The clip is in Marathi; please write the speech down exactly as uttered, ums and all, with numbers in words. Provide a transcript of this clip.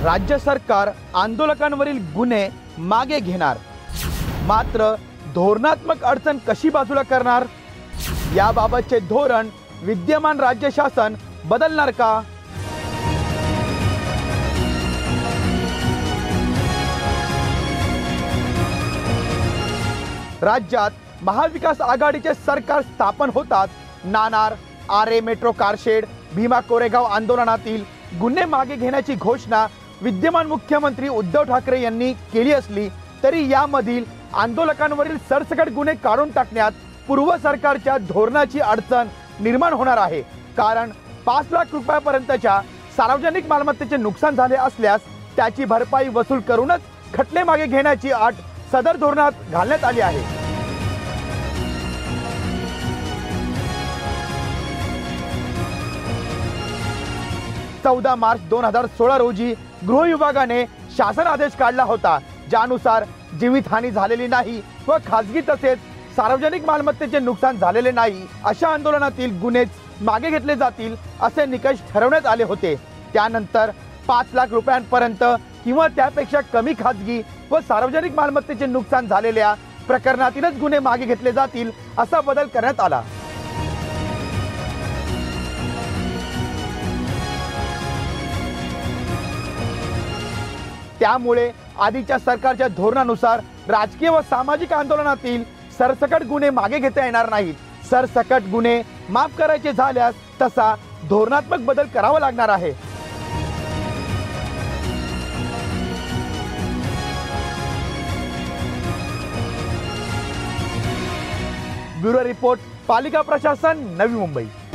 राज्य सरकार आंदोलकांवरील गुन्हे मागे घेणार, मात्र धोरणात्मक अडचण कशी बाजूला करणार, याबाबतचे धोरण विद्यमान राज्य शासन बदलणार का? राज्यात महाविकास आघाडीचे सरकार स्थापन होताच नाणार, आरे मेट्रो कारशेड, भीमा कोरेगाव आंदोलनातील गुन्हे मागे घेण्याची घोषणा विद्यमान मुख्यमंत्री उद्धव ठाकरे यांनी केली असली तरी यामधील आंदोलकांवरील सरसकट गुन्हे काढून टाकण्यात पूर्व सरकारच्या धोरणाची अडचण निर्माण होणार आहे। कारण पाच लाख रुपयापर्यंतच्या सार्वजनिक मालमत्तेचे नुकसान झाले असल्यास त्याची भरपाई वसूल करूनच खटले मागे घेण्याची अट सदर धोरणात घालण्यात आली आहे। चौदा मार्च दोन हजार सोळा रोजी गृह विभागाने शासन आदेश काढला होता, ज्यानुसार जीवितहानी झालेली नाही व खासगी तसेच सार्वजनिक मालमत्तेचे नुकसान झालेले नाही अशा आंदोलनातील गुन्हेच मागे घेतले जातील असे निकष ठरवण्यात आले होते। त्यानंतर पाच लाख रुपयांपर्यंत किंवा त्यापेक्षा कमी खासगी व सार्वजनिक मालमत्तेचे नुकसान झालेल्या प्रकरणातीलच गुन्हे मागे घेतले जातील असा बदल करण्यात आला। त्यामुळे आधीच्या सरकारच्या धोरणानुसार राजकीय व सामाजिक आंदोलनातील सरसकट गुन्हे मागे घेता येणार नाहीत। सरसकट गुन्हे माफ करायचे झाल्यास तसा धोरणात्मक बदल करावा लागणार आहे। ब्युरो रिपोर्ट, पालिका प्रशासन, नवी मुंबई।